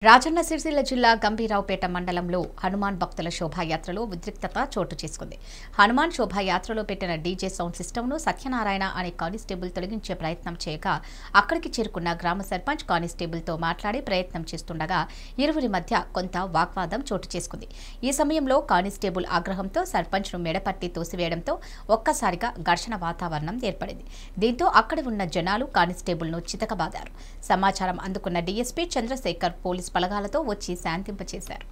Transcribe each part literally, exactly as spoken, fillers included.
రాజన్న సిరిసిల్ల జిల్లా గంభీరావుపేట మండలంలో హనుమాన్ భక్తుల శోభాయాత్రలో ఉద్రిక్తత చోటు చేసుకుంది. హనుమాన్ శోభాయాత్రలో పెట్టిన డీజే సౌండ్ సిస్టమ్ను సత్యనారాయణ అనే కానిస్టేబుల్ తొలగించే ప్రయత్నం చేయగా అక్కడికి చేరుకున్న గ్రామ సర్పంచ్ కానిస్టేబుల్తో మాట్లాడి ప్రయత్నం చేస్తుండగా ఇరువురి మధ్య కొంత వాగ్వాదం చోటు చేసుకుంది. ఈ సమయంలో కానిస్టేబుల్ ఆగ్రహంతో సర్పంచ్ను మెడపట్టి తోసివేయడంతో ఒక్కసారిగా ఘర్షణ వాతావరణం ఏర్పడింది. దీంతో అక్కడ ఉన్న జనాలు కానిస్టేబుల్ను చితకబాదారు. సమాచారం అందుకున్న డీఎస్పీ చంద్రశేఖర్ పోలీస్ బలగాలతో వచ్చి శాంతింపచేశారు.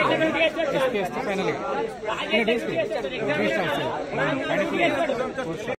finally